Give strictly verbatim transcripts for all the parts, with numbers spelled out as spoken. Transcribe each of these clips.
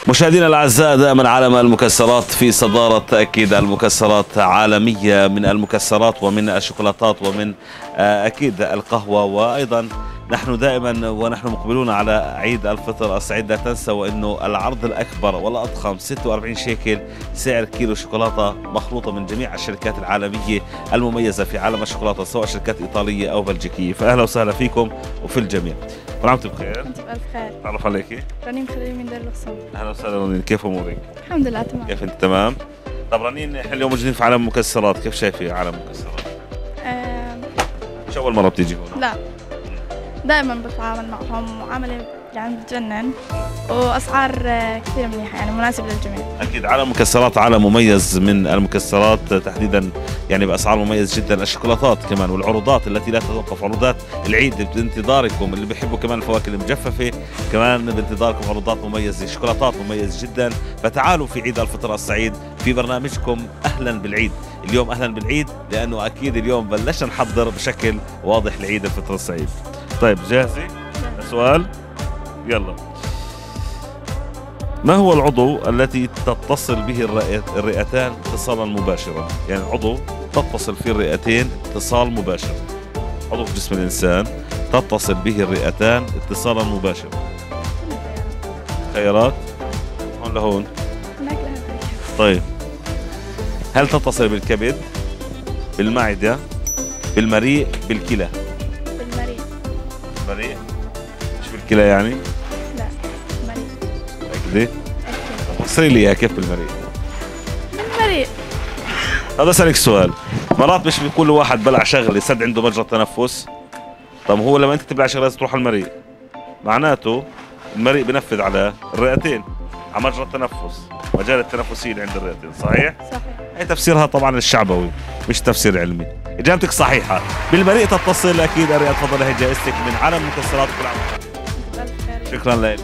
مشاهدينا الاعزاء، دائما عالم المكسرات في صداره اكيد المكسرات عالميه، من المكسرات ومن الشوكولاتات ومن اكيد القهوه. وايضا نحن دائما ونحن مقبلون على عيد الفطر السعيد، لا تنسوا انه العرض الاكبر والاضخم ستة وأربعين شيكل سعر كيلو شوكولاته مخلوطه من جميع الشركات العالميه المميزه في عالم الشوكولاته، سواء شركات ايطاليه او بلجيكيه. فاهلا وسهلا فيكم وفي الجميع. كل عام وانتم بخير. انت بألف خير. تعرف عليكي؟ رنين خليل من دير الغصون. اهلا وسهلا رنين، كيف امورك؟ الحمد لله تمام. كيف انت؟ تمام؟ طب رنين، احنا اليوم موجودين في عالم المكسرات، كيف شايفه عالم المكسرات؟ آه مش اول مره بتيجي هون؟ لا، دائما بتعامل معهم معامله يعني بتجنن، واسعار كثير منيحه يعني مناسبه للجميع. اكيد عالم المكسرات عالم مميز من المكسرات تحديدا، يعني باسعار مميزه جدا. الشوكولاتات كمان والعروضات التي لا تتوقف، عروضات العيد بانتظاركم، اللي بيحبوا كمان الفواكه المجففه كمان بانتظاركم عروضات مميزه، شوكولاتات مميزه جدا. فتعالوا في عيد الفطر السعيد في برنامجكم اهلا بالعيد. اليوم اهلا بالعيد لانه اكيد اليوم بلشنا نحضر بشكل واضح لعيد الفطر السعيد. طيب جاهزه؟ السؤال يلا. ما هو العضو التي تتصل به الرئتان اتصالا مباشرا؟ يعني عضو تتصل فيه الرئتين اتصال مباشر، عضو في جسم الإنسان تتصل به الرئتان اتصالا مباشرا. خيارات هون لهون. طيب، هل تتصل بالكبد، بالمعدة، بالمريء، بالكلى؟ بالمريء. المريء؟ مش بالكلى يعني؟ لا، المريء. متأكدة؟ فسري لي اياها كيف بالمريء؟ بالمريء. هذا اسالك سؤال، مرات مش بيكون واحد بلع شغله سد عنده مجرى تنفس؟ طب هو لما انت تبلع شغله لازم تروح على المريء، معناته المريء بنفذ على الرئتين، على مجرى التنفس، مجال التنفسي اللي عند الرئتين، صحيح؟ صحيح. هي تفسيرها طبعا الشعبوي مش تفسير علمي. اجابتك صحيحه، بالمريء تتصل اكيد الرئه. تفضل هي جائزتك من عالم المكسرات. كل عام بألف خير. شكرا لك.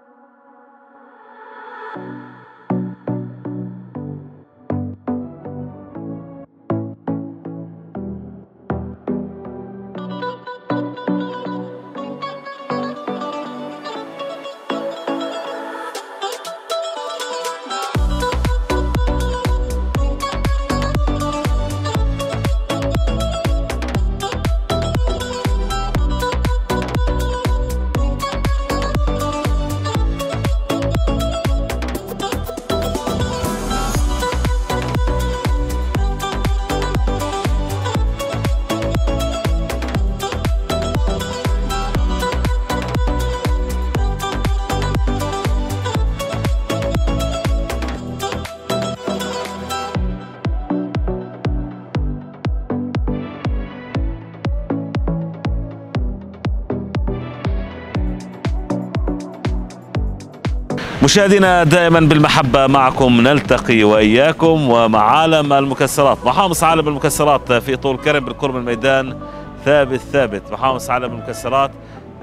مشاهدينا دائما بالمحبة معكم نلتقي وإياكم ومع عالم المكسرات، محامص عالم المكسرات في طول كرم بالقرب من ميدان ثابت ثابت. محامص عالم المكسرات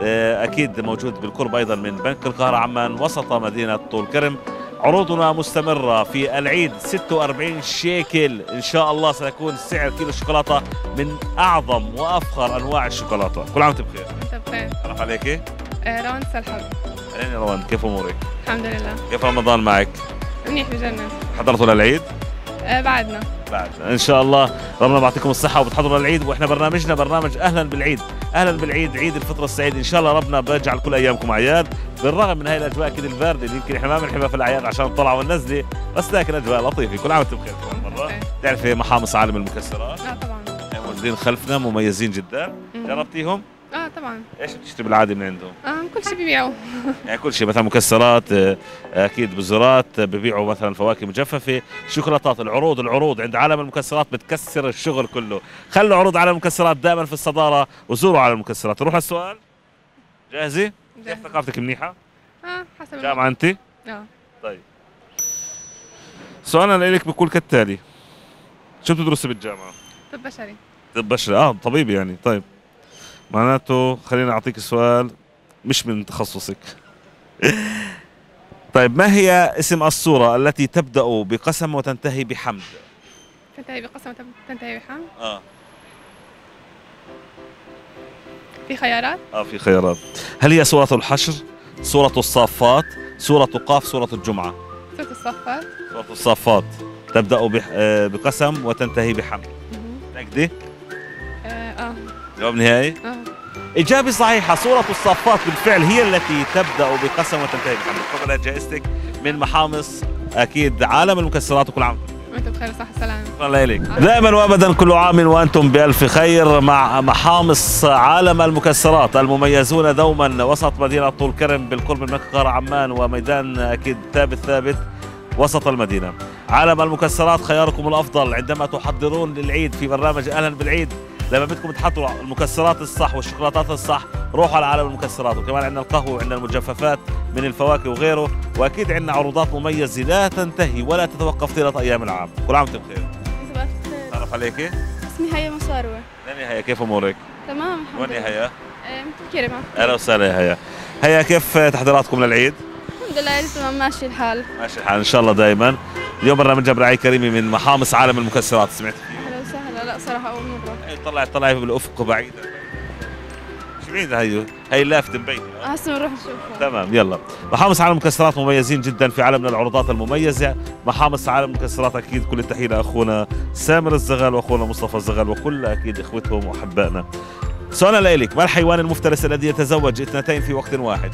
أكيد موجود بالقرب أيضا من بنك القاهرة عمان وسط مدينة طول كرم. عروضنا مستمرة في العيد، ستة وأربعين شيكل إن شاء الله سيكون سعر كيلو الشوكولاتة من أعظم وأفخر أنواع الشوكولاتة. كل عام وأنت بخير. أنت بخير. تعرف عليكي؟ آه روان سلحب. أهلين يا روان، كيف أمورك؟ الحمد لله. كيف رمضان معك؟ منيح بجنن. حضرتوا للعيد؟ آه بعدنا. بعدنا إن شاء الله. ربنا بيعطيكم الصحة وبتحضروا للعيد، وإحنا برنامجنا برنامج أهلا بالعيد. أهلا بالعيد، عيد الفطر السعيد إن شاء الله. ربنا بيجعل كل أيامكم أعياد، بالرغم من هاي الأجواء كده الباردة اللي يمكن إحنا ما بنحبها في الأعياد عشان الطلعة والنزلة، بس لكن أجواء لطيفة. كل عام وأنتم بخير. كمان مرة تعرفي محامص عالم المكسرات؟ اه طبعا. موجودين خلفنا مميزين جدا. جربتيهم؟ اه طبعا. ايش بتشتري بالعاده من عندهم؟ اه كل شيء ببيعوه. يعني كل شيء، مثلا مكسرات، اكيد بزرات، ببيعوا مثلا فواكه مجففه، شوكولاتات. العروض العروض عند عالم المكسرات بتكسر الشغل كله. خلوا عروض عالم المكسرات دائما في الصداره وزوروا عالم المكسرات. نروح للسؤال. جاهزه؟ كيف ثقافتك منيحه؟ اه حسب جامعه انت؟ اه. طيب سؤالنا لك بقول كالتالي، شو بتدرسي بالجامعه؟ طب بشري. طب بشري، اه طبيب يعني. طيب معناته خليني اعطيك سؤال مش من تخصصك. طيب، ما هي اسم الصورة التي تبدأ بقسم وتنتهي بحمد؟ تنتهي بقسم وتنتهي بحمد؟ اه في خيارات؟ اه في خيارات. هل هي سورة الحشر، سورة الصافات، سورة قاف سورة الجمعة. سورة الصفات. سورة الصافات تبدأ بح... آه، بقسم وتنتهي بحمد. متأكدة؟ اه اه جواب نهائي؟ اه إجابة صحيحة، سورة الصافات بالفعل هي التي تبدأ بقسم وتنتهي بحمد. تفضل جائزتك من محامص أكيد عالم المكسرات، وكل عام وانت بخير وصحة وسلامة. الله يليك. دائما وابدا كل عام وانتم بالف خير مع محامص عالم المكسرات المميزون دوما وسط مدينه طول كرم بالقرب من مقر عمان وميدان اكيد ثابت ثابت وسط المدينه. عالم المكسرات خياركم الافضل عندما تحضرون للعيد في برنامج اهلا بالعيد. لما بدكم تحضروا المكسرات الصح والشوكولاتات الصح روحوا على عالم المكسرات. وكمان عندنا القهوه وعندنا المجففات من الفواكه وغيره، واكيد عندنا عروضات مميزه لا تنتهي ولا تتوقف طيله ايام العام. كل عام وانتم بخير. صباح الخير. تعرف عليكي؟ اسمي هيا مصاروة. لاني هيا، كيف امورك؟ تمام الحمد وين لله. يا هيا؟ آه، مثل كريمة. اهلا وسهلا يا هيا. هيا كيف تحضيراتكم للعيد؟ الحمد لله تمام ماشي الحال. ماشي الحال ان شاء الله دائما. اليوم برنامج برعاية كريمي من محامص عالم المكسرات، سمعت فيه؟ اهلا وسهلا. لا صراحة أول مرة. هي طلعت طلعت بالافق بعيدة. مش بعيدة هي، هي لافتة مبينة. هسه بنروح نشوفها. تمام يلا. محامص عالم المكسرات مميزين جدا في عالمنا العروضات المميزة. محامص عالم المكسرات اكيد كل التحية لاخونا سامر الزغال واخونا مصطفى الزغال وكل اكيد اخوتهم واحبائنا. سؤالنا لك، ما الحيوان المفترس الذي يتزوج اثنتين في وقت واحد؟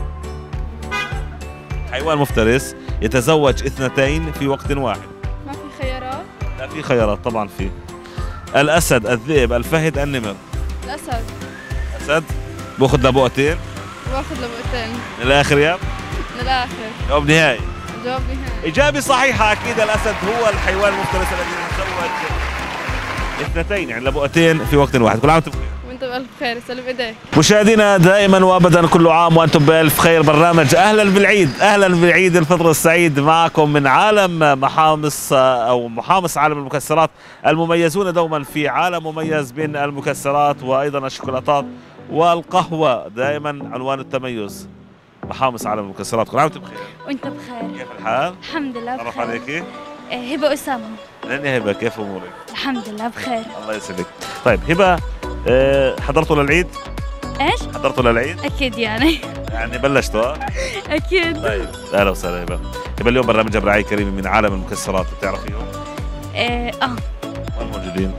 حيوان مفترس يتزوج اثنتين في وقت واحد. ما في خيارات؟ لا في خيارات طبعا في. الاسد، الذئب، الفهد، النمر. الأسد. اسد باخذ لبؤتين. باخذ لبقتين. من الاخر يا من الآخر. جواب نهائي. جواب نهائي. اجابه صحيحه، اكيد الاسد هو الحيوان المفترس الذي يتزوج اثنتين يعني لبؤتين في وقت واحد. كل عام وانتم بخير. وانت بألف خير. سلم ايديك. مشاهدينا دائما وابدا كل عام وانتم بالف خير. برنامج اهلا بالعيد، اهلا بالعيد الفطر السعيد معكم من عالم محامص او محامص عالم المكسرات المميزون دوما في عالم مميز بين المكسرات وايضا الشوكولاتات والقهوه. دائما عنوان التميز محامص عالم المكسرات. كل عام وانتم بخير. وانت بخير. كيف الحال؟ الحمد لله تعرف بخير. عليكي؟ آه، هبة أسامة. لاني هبه، كيف امورك؟ الحمد لله بخير. الله يسعدك. طيب هبه، أه حضرتوا للعيد؟ ايش؟ حضرتوا للعيد؟ أكيد يعني. يعني بلشتوا ها؟ أكيد. طيب اهلا وسهلا هبه. هبه اليوم برنامج برعاية كريمي من عالم المكسرات، بتعرفيهم؟ اه آه. وين موجودين؟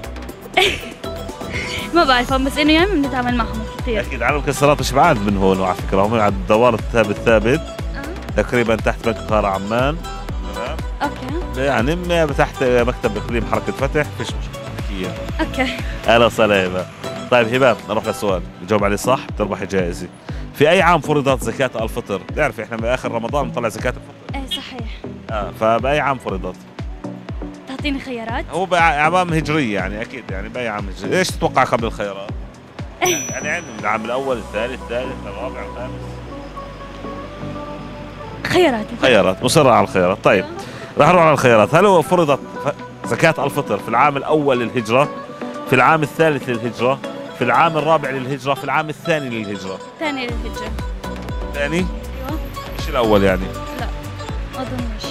ما بعرفهم بس إنه يعني بنتعامل معهم كثير. اكيد عالم المكسرات مش بعاد من هون على فكره، هم على الدوار الثابت ثابت اه تقريبا تحت بنك قطار عمان. تمام؟ اوكي. يعني م- تحت مكتب اقليم حركه فتح، فيش مشكله احكيها. اوكي. اهلا وسهلا هبه. طيب هبه نروح للسؤال، بجاوب عليه صح بتربحي جائزه. في اي عام فرضت زكاه الفطر؟ بتعرفي احنا باخر رمضان بنطلع زكاه الفطر. ايه صحيح. اه فباي عام فرضت؟ تعطيني خيارات؟ هو باعوام هجريه يعني اكيد، يعني باي عام هجريه. ايش تتوقع قبل الخيارات؟ يعني عندنا العام الاول، الثالث، الثالث، الرابع، الخامس. خيارات. خيارات، مصرة على الخيارات. طيب راح نروح على الخيارات. هل هو فرضت ف- زكاة الفطر في العام الأول للهجرة، في العام الثالث للهجرة، في العام الرابع للهجرة، في العام الثاني للهجرة؟ ثاني للهجرة. الثاني؟ ايوه. ايش الأول يعني؟ لا ما اظنش.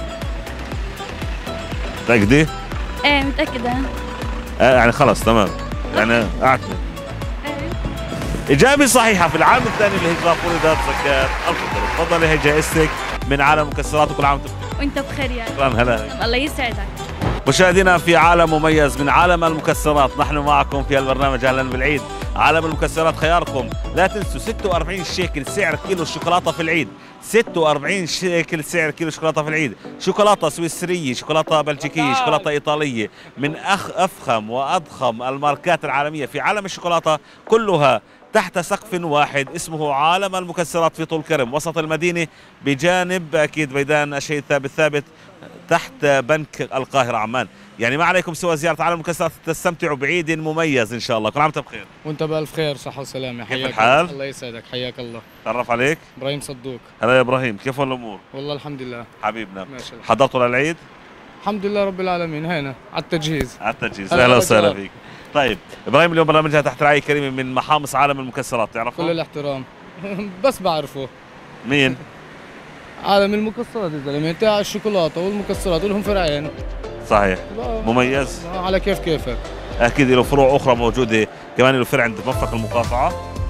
متأكدة؟ ايه متأكدة. آه يعني خلص تمام، يعني أعتمد. ايه. إجابة صحيحة، في العام الثاني للهجرة فرضت زكاة الفطر. تفضلي هي جائزتك من عالم المكسرات وكل عام وانتم بخير. وانت بخير يعني. شكرا. هلا الله يسعدك. مشاهدينا في عالم مميز من عالم المكسرات، نحن معكم في البرنامج اهلا بالعيد. عالم المكسرات خياركم، لا تنسوا ستة وأربعين شيكل سعر كيلو الشوكولاته في العيد. ستة وأربعين شيكل سعر كيلو شوكولاته في العيد. شوكولاته سويسريه، شوكولاته بلجيكيه، شوكولاته ايطاليه، من أخ افخم واضخم الماركات العالميه في عالم الشوكولاته، كلها تحت سقف واحد اسمه عالم المكسرات في طول كرم وسط المدينه، بجانب اكيد ميدان الشهيد ثابت ثابت تحت بنك القاهره عمان. يعني ما عليكم سوى زياره عالم المكسرات، تستمتعوا بعيد مميز ان شاء الله. كل عام وانتم بخير. وانت بالف خير، صحة وسلامة. كيف حياك الحال؟ الله يسعدك، حياك الله. تعرف عليك؟ ابراهيم صدوق. هلا يا ابراهيم، كيف الامور؟ والله الحمد لله حبيبنا. ماشي الحال. حضرتوا للعيد؟ الحمد لله رب العالمين، هنا على التجهيز. على التجهيز. هلا اهلا وسهلا رجال. فيك. طيب ابراهيم اليوم برنامجها تحت رعاية كريمة من محامص عالم المكسرات، كل تعرفه؟ الاحترام. بس بعرفه مين؟ عالم المكسرات يا زلمه، تاع الشوكولاته والمكسرات ولهم فرعين. صحيح. بقى مميز. على كيف كيفك. اكيد له فروع اخرى موجوده كمان، له فرع عند مفرق المقاطعه.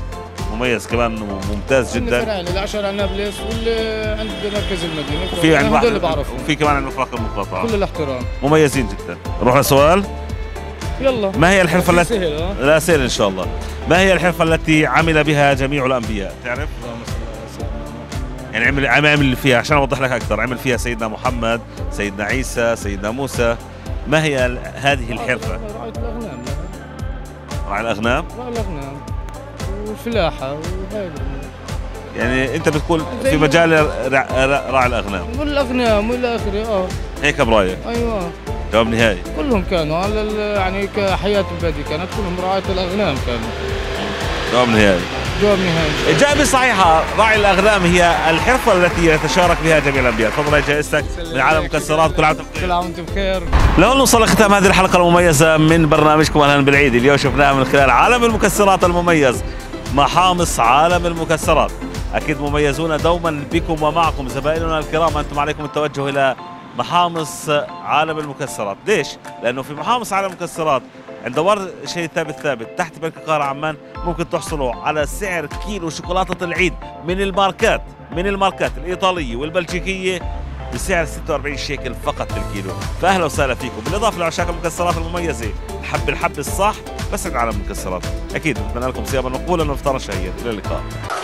مميز كمان وممتاز جدا. فرعين، العشر على نابلس واللي عند مركز المدينه. وفي عند هذول اللي بعرفهم. وفي كمان عند الفرق المقاطعه. كل الاحترام. مميزين جدا. نروح لسؤال. يلا. ما هي الحرفه التي سهل اه لا سهل ان شاء الله. ما هي الحرفه التي عمل بها جميع الانبياء؟ تعرف؟ يعني عمل عمل فيها، عشان اوضح لك اكثر، عمل فيها سيدنا محمد، سيدنا عيسى، سيدنا موسى. ما هي ال- هذه الحرفه؟ رعاية الأغنام. راعي الاغنام. رعاية الأغنام والفلاحة وهذا. يعني انت بتقول في مجال رع- رع- راعي الاغنام. والأغنام والى آخره اه هيك برايك؟ أيوه. جواب نهائي. كلهم كانوا على ال- يعني كحياة البادية كانت كلهم رعاية الأغنام كانوا. جواب نهائي. جواب نهائي. إجابة صحيحة، راعي الأغنام هي الحرفة التي يتشارك بها جميع الأنبياء. تفضل يا جائزتك من عالم مكسرات. كل عام وأنت بخير. كل عام وأنتم بخير. لو نوصل لختام هذه الحلقة المميزة من برنامجكم أهلا بالعيد، اليوم شفناها من خلال عالم المكسرات المميز، محامص عالم المكسرات. أكيد مميزون دوما بكم ومعكم زبائننا الكرام. أنتم عليكم التوجه إلى محامص عالم المكسرات. ليش؟ لأنه في محامص عالم المكسرات عند ورد شيء ثابت ثابت تحت بنك القاهرة عمان ممكن تحصلوا على سعر كيلو شوكولاتة العيد من الماركات من الماركات الإيطالية والبلجيكية بسعر ستة وأربعين شيكل فقط بالكيلو. فأهلا وسهلا فيكم، بالإضافة لعشاق المكسرات المميزة، حب الحب الصح بس عند عالم المكسرات. أكيد نتمنى لكم صياما مقبولا وافطارا شهيا. إلى اللقاء.